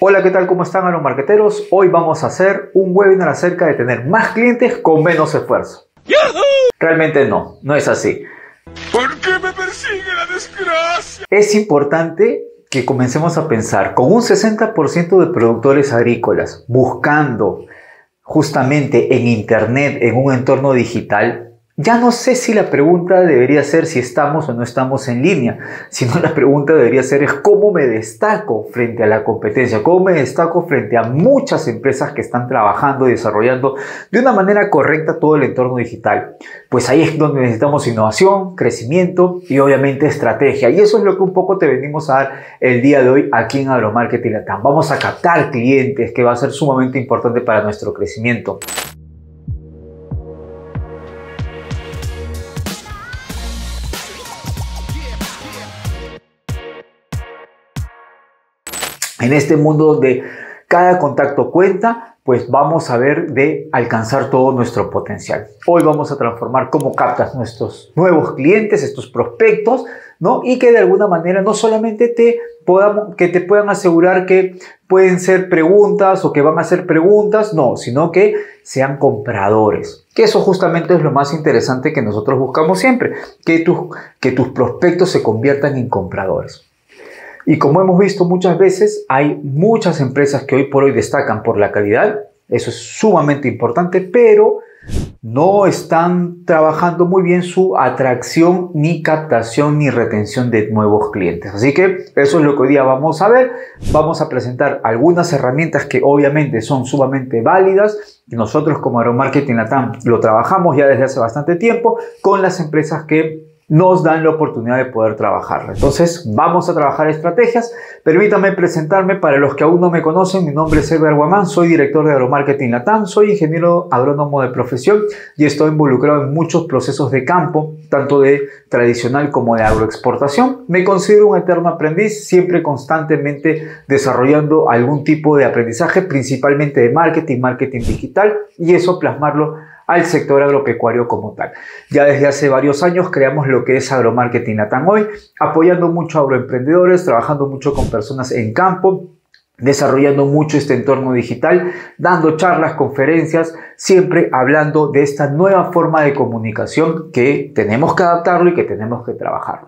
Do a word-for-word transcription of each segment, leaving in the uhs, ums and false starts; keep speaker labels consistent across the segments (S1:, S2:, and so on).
S1: Hola, ¿qué tal? ¿Cómo están, agromarketeros? Hoy vamos a hacer un webinar acerca de tener más clientes con menos esfuerzo. ¡Yahoo! Realmente no, no es así.
S2: ¿Por qué me persigue la desgracia?
S1: Es importante que comencemos a pensar, con un sesenta por ciento de productores agrícolas buscando justamente en internet, en un entorno digital, ya no sé si la pregunta debería ser si estamos o no estamos en línea, sino la pregunta debería ser es cómo me destaco frente a la competencia, cómo me destaco frente a muchas empresas que están trabajando y desarrollando de una manera correcta todo el entorno digital. Pues ahí es donde necesitamos innovación, crecimiento y obviamente estrategia. Y eso es lo que un poco te venimos a dar el día de hoy aquí en Agromarketing Latam. Vamos a captar clientes, que va a ser sumamente importante para nuestro crecimiento. En este mundo donde cada contacto cuenta, pues vamos a ver de alcanzar todo nuestro potencial. Hoy vamos a transformar cómo captas nuestros nuevos clientes, estos prospectos, ¿no? Y que de alguna manera no solamente te podamos, que te puedan asegurar que pueden ser preguntas o que van a ser preguntas, no, sino que sean compradores. Que eso justamente es lo más interesante que nosotros buscamos siempre, que, tu, que tus prospectos se conviertan en compradores. Y como hemos visto muchas veces, hay muchas empresas que hoy por hoy destacan por la calidad, eso es sumamente importante, pero no están trabajando muy bien su atracción, ni captación, ni retención de nuevos clientes. Así que eso es lo que hoy día vamos a ver. Vamos a presentar algunas herramientas que obviamente son sumamente válidas. Nosotros como Agromarketing Latam lo trabajamos ya desde hace bastante tiempo con las empresas que nos dan la oportunidad de poder trabajarla. Entonces vamos a trabajar estrategias. Permítanme presentarme para los que aún no me conocen. Mi nombre es Edgar Guamán, soy director de Agromarketing Latam, soy ingeniero agrónomo de profesión y estoy involucrado en muchos procesos de campo, tanto de tradicional como de agroexportación. Me considero un eterno aprendiz, siempre constantemente desarrollando algún tipo de aprendizaje, principalmente de marketing, marketing digital, y eso plasmarlo al sector agropecuario como tal. Ya desde hace varios años creamos lo que es Agromarketing Latam hoy, apoyando mucho a agroemprendedores, trabajando mucho con personas en campo, desarrollando mucho este entorno digital, dando charlas, conferencias, siempre hablando de esta nueva forma de comunicación que tenemos que adaptarlo y que tenemos que trabajarlo.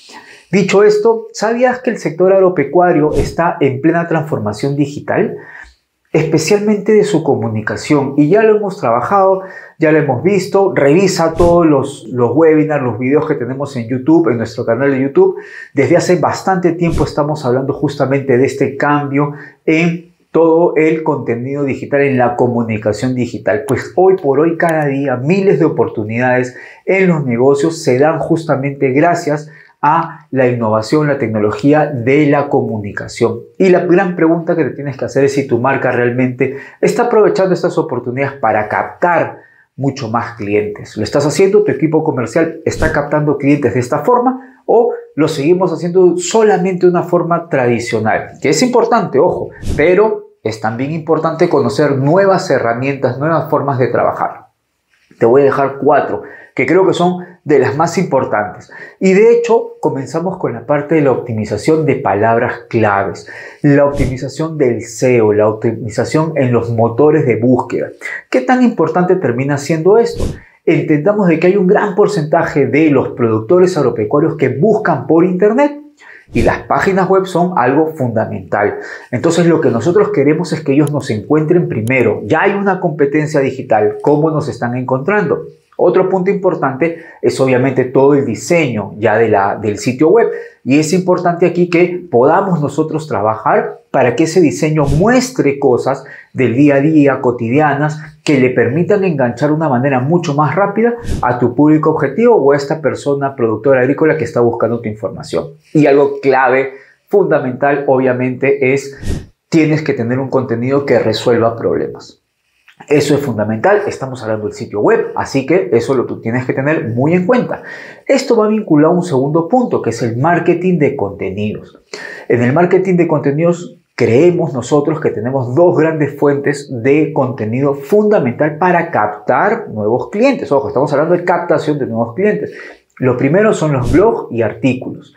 S1: Dicho esto, ¿sabías que el sector agropecuario está en plena transformación digital? Especialmente de su comunicación, y ya lo hemos trabajado, ya lo hemos visto. Revisa todos los, los webinars, los videos que tenemos en YouTube, en nuestro canal de YouTube. Desde hace bastante tiempo estamos hablando justamente de este cambio en todo el contenido digital, en la comunicación digital. Pues hoy por hoy, cada día, miles de oportunidades en los negocios se dan justamente gracias a la innovación, la tecnología de la comunicación. Y la gran pregunta que te tienes que hacer es si tu marca realmente está aprovechando estas oportunidades para captar mucho más clientes. ¿Lo estás haciendo? ¿Tu equipo comercial está captando clientes de esta forma? ¿O lo seguimos haciendo solamente de una forma tradicional? Que es importante, ojo, pero es también importante conocer nuevas herramientas, nuevas formas de trabajar. Te voy a dejar cuatro que creo que son de las más importantes. Y de hecho, comenzamos con la parte de la optimización de palabras claves, la optimización del S E O, la optimización en los motores de búsqueda. ¿Qué tan importante termina siendo esto? Entendamos de que hay un gran porcentaje de los productores agropecuarios que buscan por internet y las páginas web son algo fundamental. Entonces lo que nosotros queremos es que ellos nos encuentren primero. Ya hay una competencia digital, ¿cómo nos están encontrando? Otro punto importante es obviamente todo el diseño ya de la, del sitio web, y es importante aquí que podamos nosotros trabajar para que ese diseño muestre cosas del día a día, cotidianas, que le permitan enganchar de una manera mucho más rápida a tu público objetivo o a esta persona productora agrícola que está buscando tu información. Y algo clave, fundamental, obviamente, es tienes que tener un contenido que resuelva problemas. Eso es fundamental, estamos hablando del sitio web, así que eso lo tú tienes que tener muy en cuenta. Esto va vinculado a un segundo punto, que es el marketing de contenidos. En el marketing de contenidos creemos nosotros que tenemos dos grandes fuentes de contenido fundamental para captar nuevos clientes. Ojo, estamos hablando de captación de nuevos clientes. Lo primero son los blogs y artículos.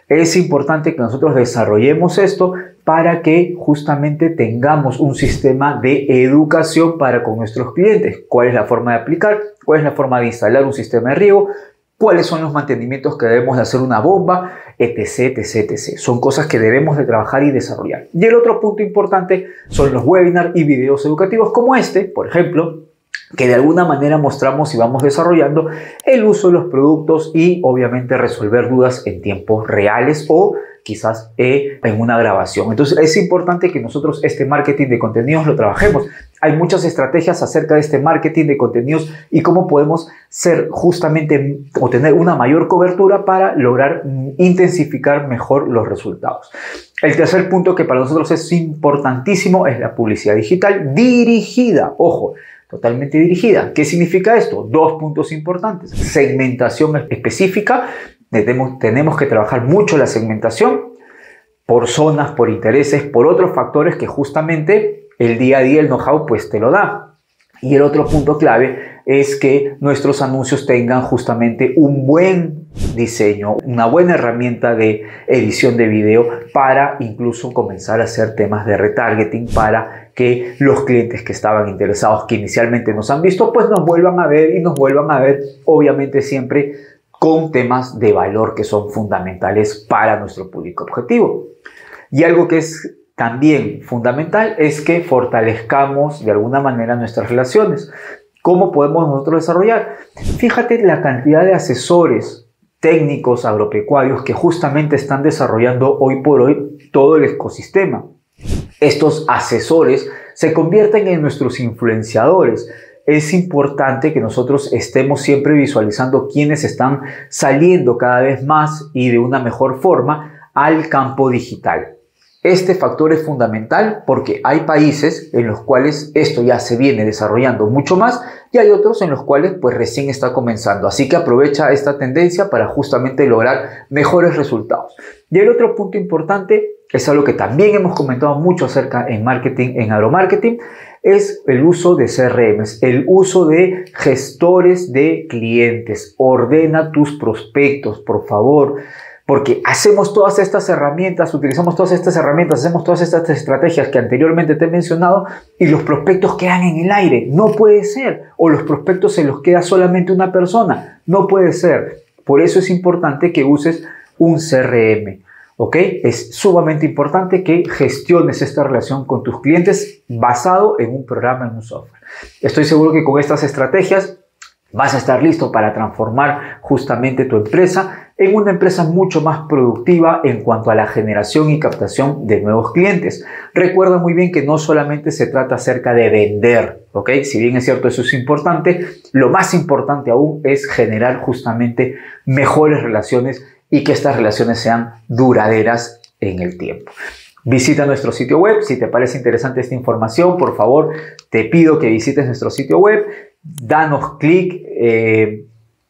S1: Es importante que nosotros desarrollemos esto para que justamente tengamos un sistema de educación para con nuestros clientes. ¿Cuál es la forma de aplicar? ¿Cuál es la forma de instalar un sistema de riego? ¿Cuáles son los mantenimientos que debemos de hacer una bomba? Etc, etc, etcétera. Son cosas que debemos de trabajar y desarrollar. Y el otro punto importante son los webinars y videos educativos como este, por ejemplo, que de alguna manera mostramos y vamos desarrollando el uso de los productos y obviamente resolver dudas en tiempos reales o quizás eh, en una grabación. Entonces es importante que nosotros este marketing de contenidos lo trabajemos. Hay muchas estrategias acerca de este marketing de contenidos y cómo podemos ser justamente o tener una mayor cobertura para lograr intensificar mejor los resultados. El tercer punto que para nosotros es importantísimo es la publicidad digital dirigida. Ojo, totalmente dirigida. ¿Qué significa esto? Dos puntos importantes. Segmentación específica. Tenemos, tenemos que trabajar mucho la segmentación por zonas, por intereses, por otros factores que justamente el día a día, el know-how, pues te lo da. Y el otro punto clave es que nuestros anuncios tengan justamente un buen diseño, una buena herramienta de edición de video para incluso comenzar a hacer temas de retargeting para que los clientes que estaban interesados, que inicialmente nos han visto, pues nos vuelvan a ver y nos vuelvan a ver, obviamente siempre con temas de valor que son fundamentales para nuestro público objetivo. Y algo que es también fundamental es que fortalezcamos de alguna manera nuestras relaciones. ¿Cómo podemos nosotros desarrollar? Fíjate la cantidad de asesores técnicos agropecuarios que justamente están desarrollando hoy por hoy todo el ecosistema. Estos asesores se convierten en nuestros influenciadores. Es importante que nosotros estemos siempre visualizando quiénes están saliendo cada vez más y de una mejor forma al campo digital. Este factor es fundamental porque hay países en los cuales esto ya se viene desarrollando mucho más y hay otros en los cuales pues recién está comenzando. Así que aprovecha esta tendencia para justamente lograr mejores resultados. Y el otro punto importante es algo que también hemos comentado mucho acerca en marketing, en agromarketing, es el uso de C R Ms, el uso de gestores de clientes. Ordena tus prospectos, por favor, porque hacemos todas estas herramientas, utilizamos todas estas herramientas, hacemos todas estas estrategias que anteriormente te he mencionado y los prospectos quedan en el aire. No puede ser. O los prospectos se los queda solamente una persona. No puede ser. Por eso es importante que uses un C R M. ¿Ok? Es sumamente importante que gestiones esta relación con tus clientes basado en un programa, en un software. Estoy seguro que con estas estrategias vas a estar listo para transformar justamente tu empresa en una empresa mucho más productiva en cuanto a la generación y captación de nuevos clientes. Recuerda muy bien que no solamente se trata acerca de vender, ¿ok? Si bien es cierto, eso es importante, lo más importante aún es generar justamente mejores relaciones y que estas relaciones sean duraderas en el tiempo. Visita nuestro sitio web. Si te parece interesante esta información, por favor, te pido que visites nuestro sitio web. Danos clic. Eh,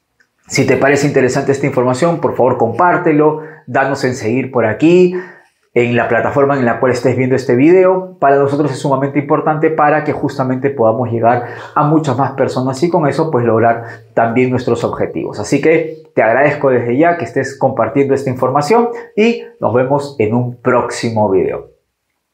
S1: si te parece interesante esta información, por favor, compártelo. Danos en seguir por aquí, en la plataforma en la cual estés viendo este video. Para nosotros es sumamente importante para que justamente podamos llegar a muchas más personas y con eso pues lograr también nuestros objetivos. Así que te agradezco desde ya que estés compartiendo esta información y nos vemos en un próximo video.